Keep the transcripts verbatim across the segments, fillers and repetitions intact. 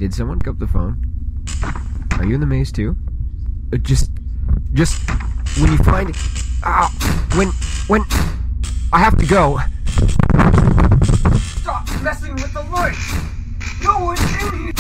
Did someone pick up the phone? Are you in the maze too? Uh, just, just when you find it. Ah, when, when I have to go. Stop messing with the light. No one's in here.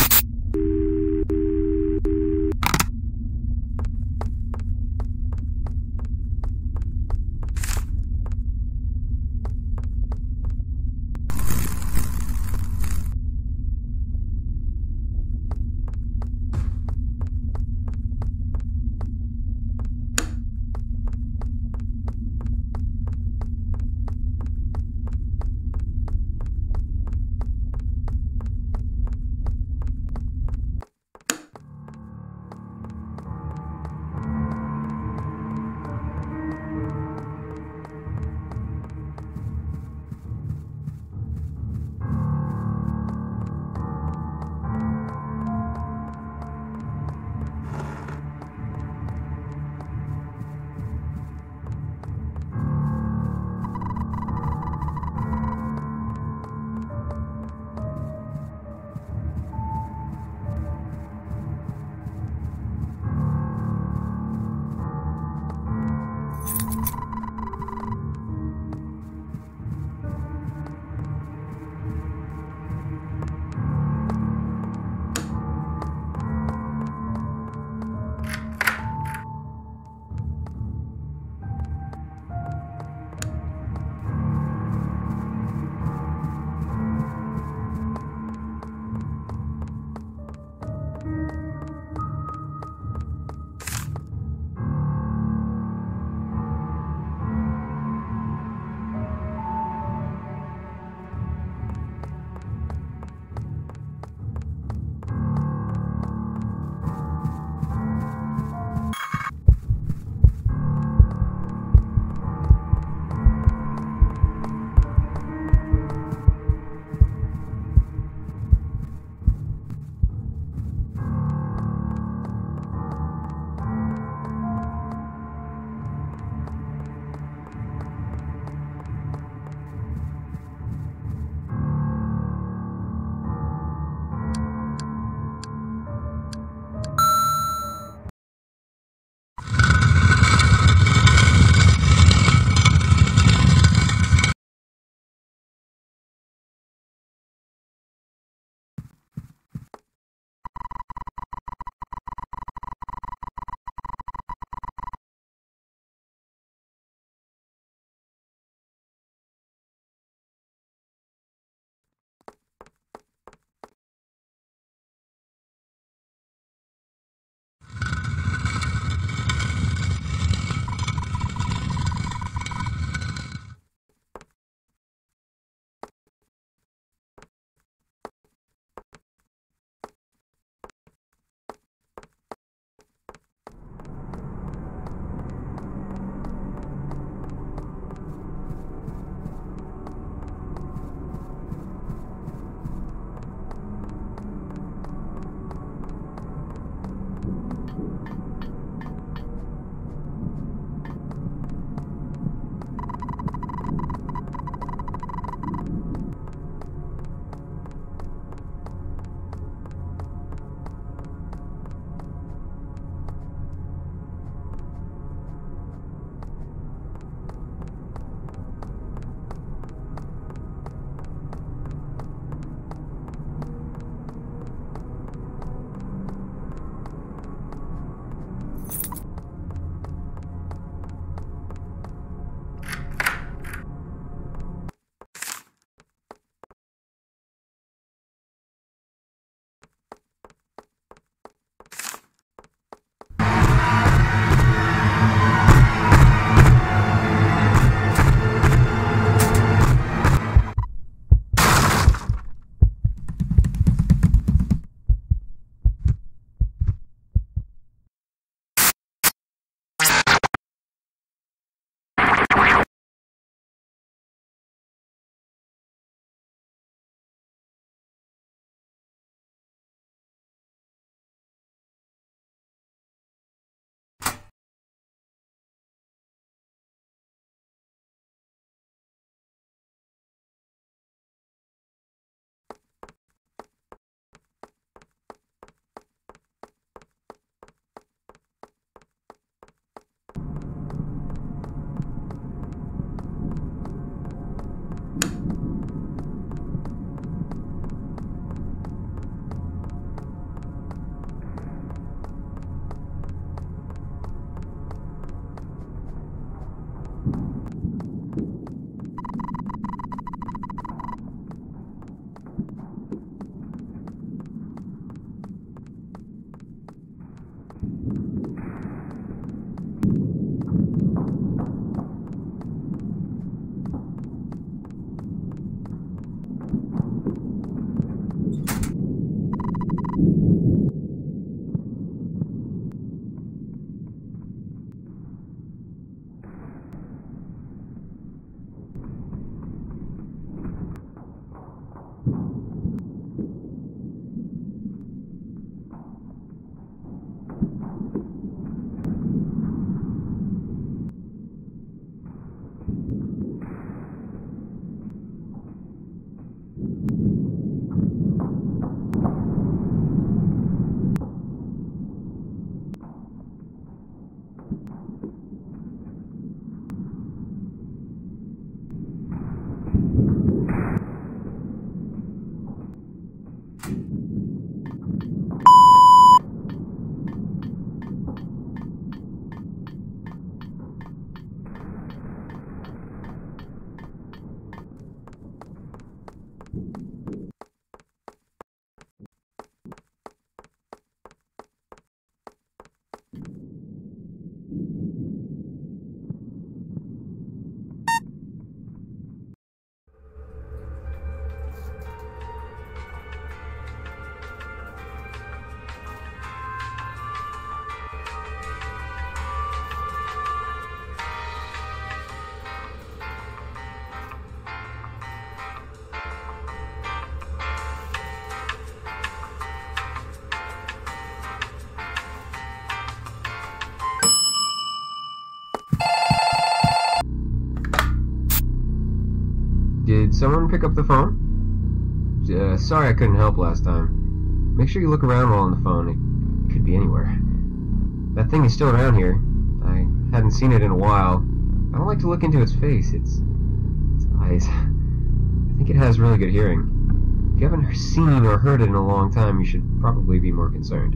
someone pick up the phone? Uh, sorry I couldn't help last time. Make sure you look around while on the phone. It could be anywhere. That thing is still around here. I hadn't seen it in a while. I don't like to look into its face. Its, its eyes. I think it has really good hearing. If you haven't seen or heard it in a long time, you should probably be more concerned.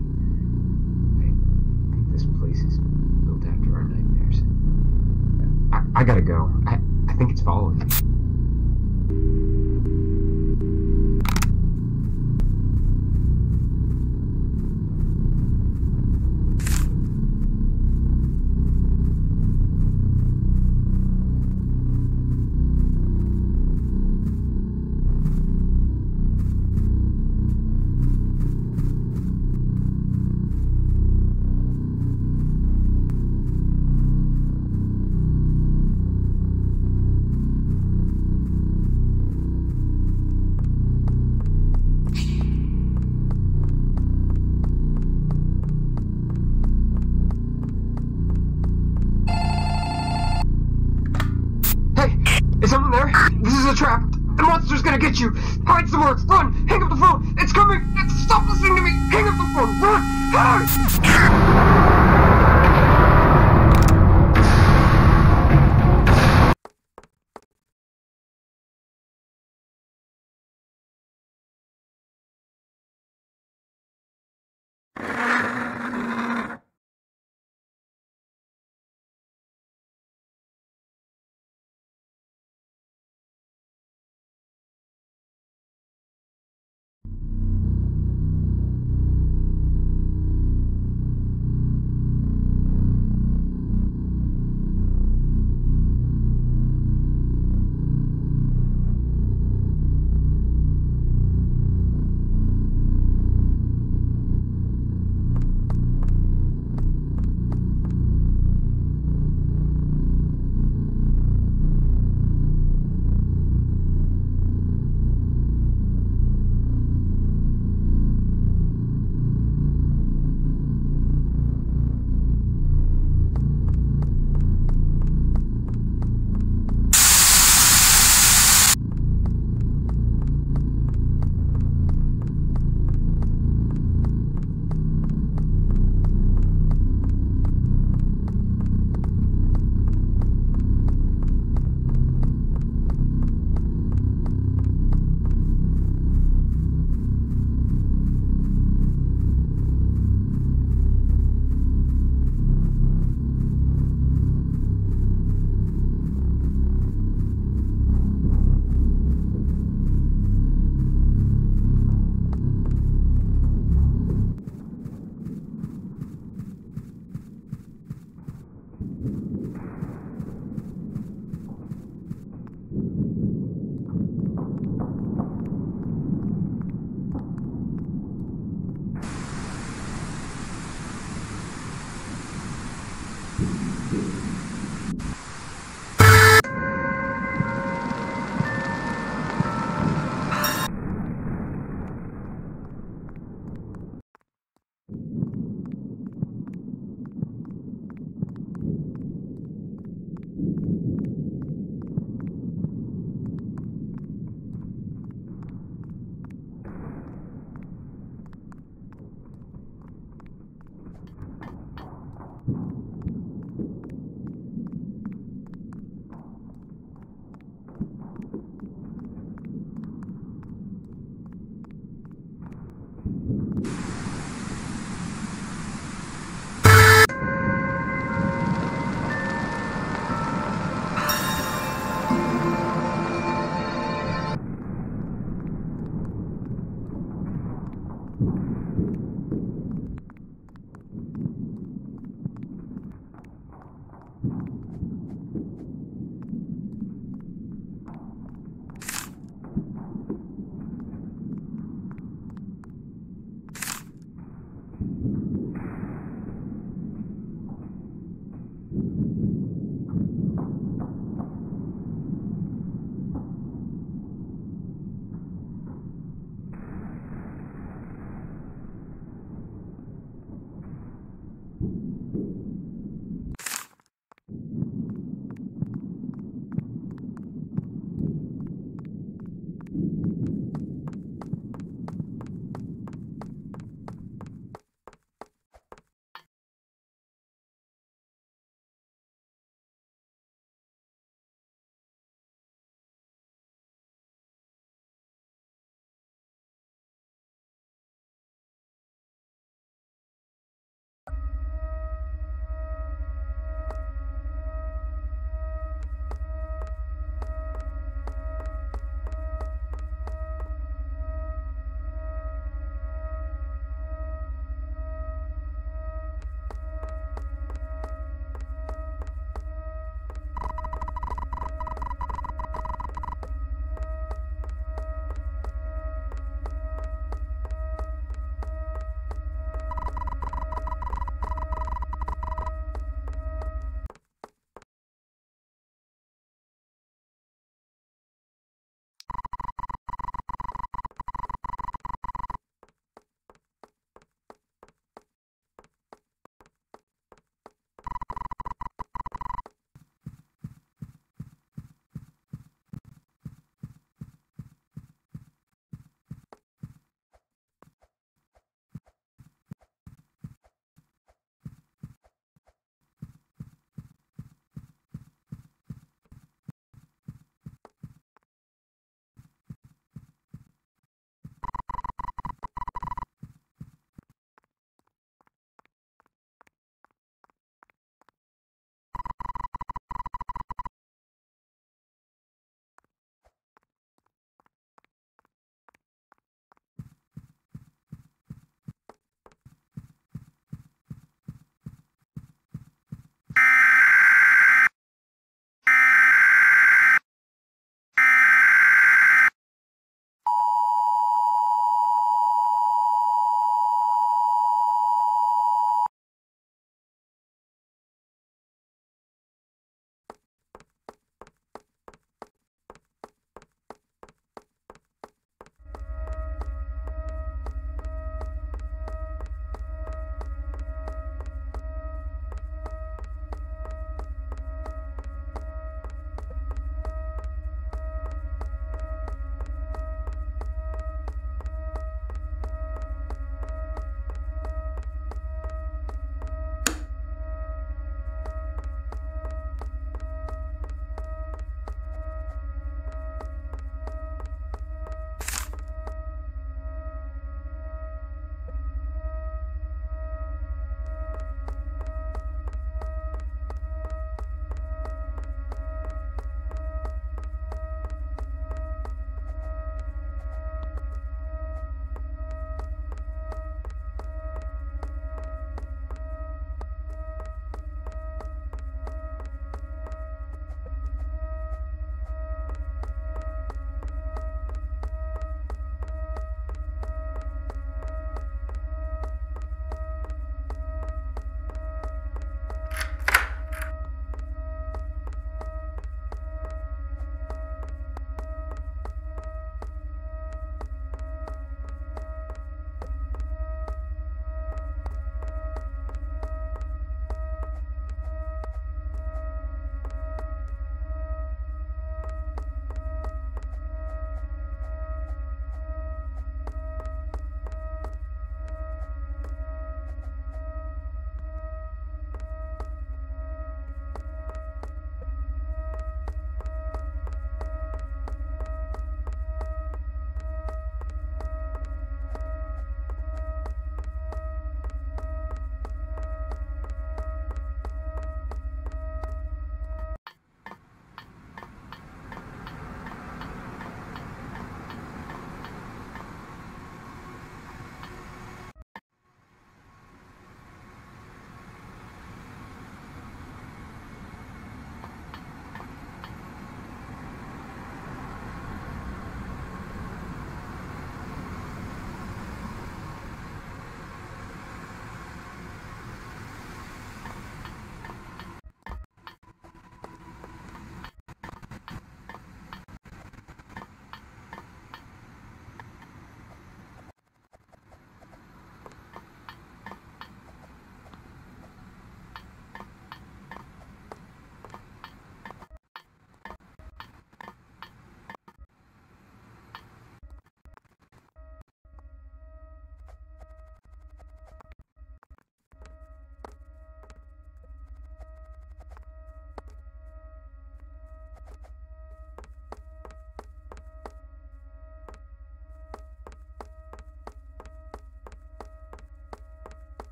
I think this place is built after our nightmares. I, I gotta go. I, I think it's following me. Is someone there? This is a trap. The monster's gonna get you. Hide somewhere. Run. Hang up the phone. It's coming. Stop listening to me. Hang up the phone. Run. Hide.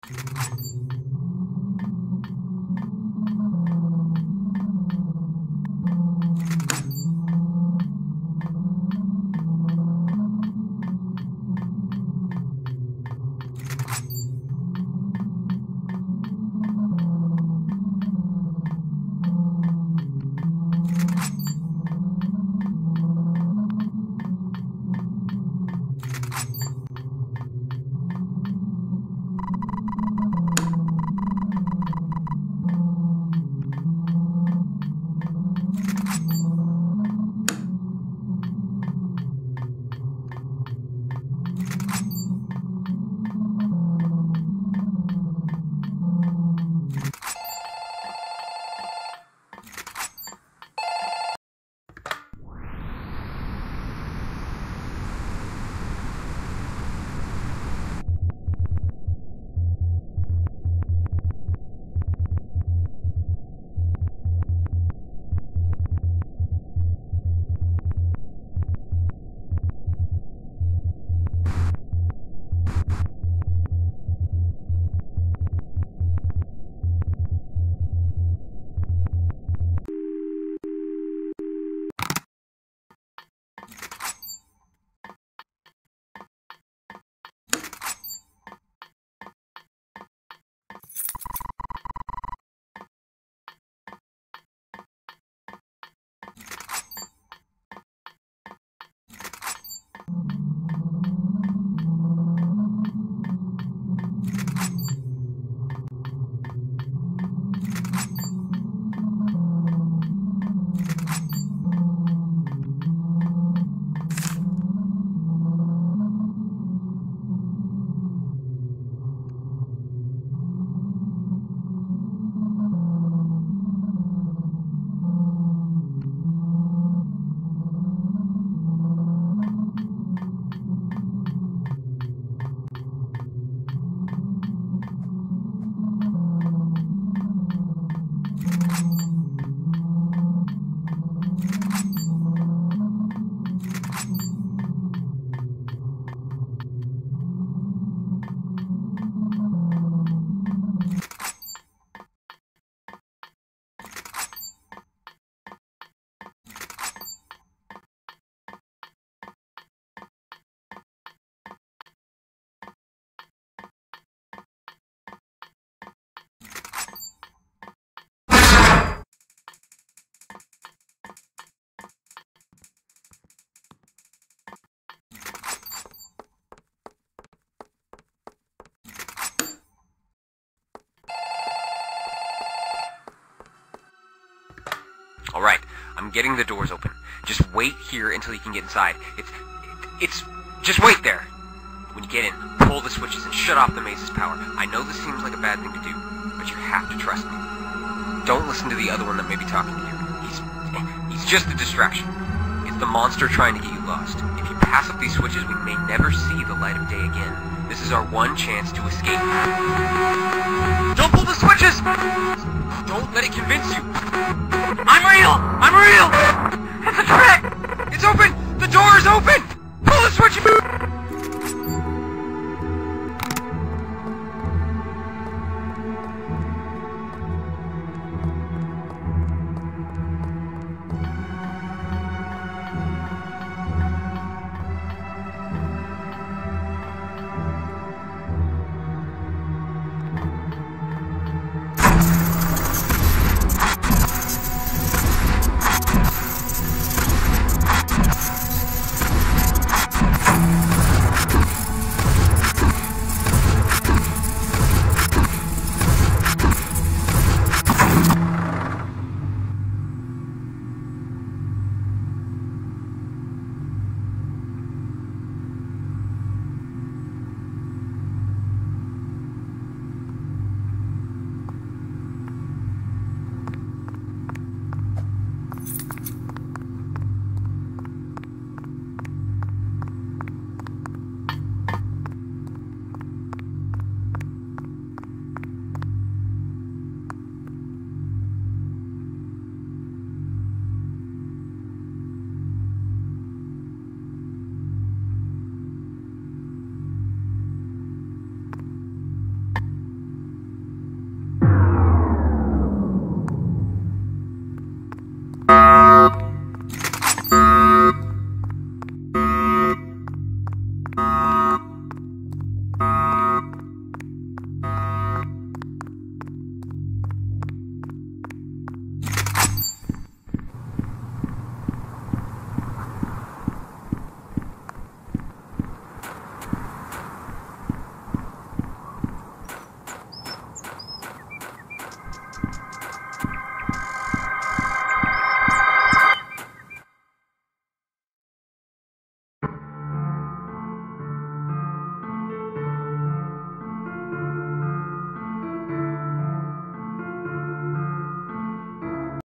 Alright, I'm getting the doors open. Just wait here until you can get inside. It's... it's... just wait there! When you get in, pull the switches and shut off the maze's power. I know this seems like a bad thing to do, but you have to trust me. Don't listen to the other one that may be talking to you. He's... he's just a distraction. It's the monster trying to get you lost. If you pass up these switches, we may never see the light of day again. This is our one chance to escape. Don't pull the switches! Don't let it convince you. I'm real! I'm real! It's a trick! It's open! The door is open! Pull the switch!